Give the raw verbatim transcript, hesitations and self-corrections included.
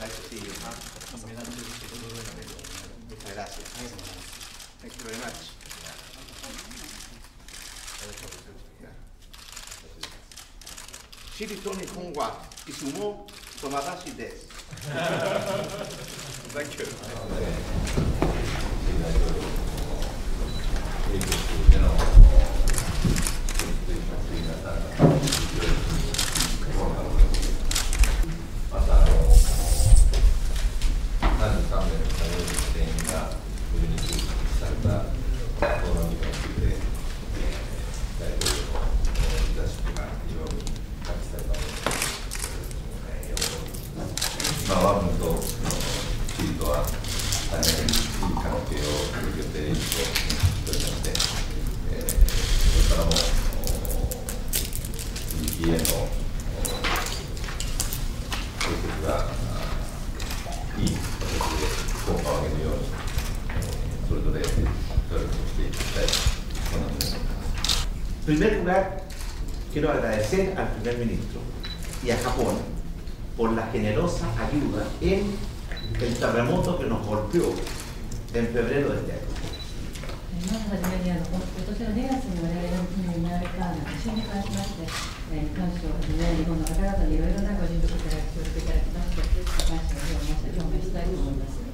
Sí, muchas gracias. Thank you very much. 私立日本はいつも友達です。Thank you. また、あの、さんじゅうさんめいの作業員全員が無事に救出されたコロナ事故について、大統領のリーダーシップが非常に発揮されたと思います。まあ、我が国とチリとは大変いい関係を続けているとしておりまして、えー、これからも地域へのがいい形で効果を上げるように、それぞれ努力をしていきたいと思います。 En primer lugar, quiero agradecer al primer ministro y a Japón por la generosa ayuda en el terremoto que nos golpeó en febrero de este año. まずはじめにあの今年のにがつに我々のになるか地震に関しまして、えー、感謝をはじめ日本の方々にいろいろなご尽力いただき、協力いただきまして、感謝を表明したいと思います。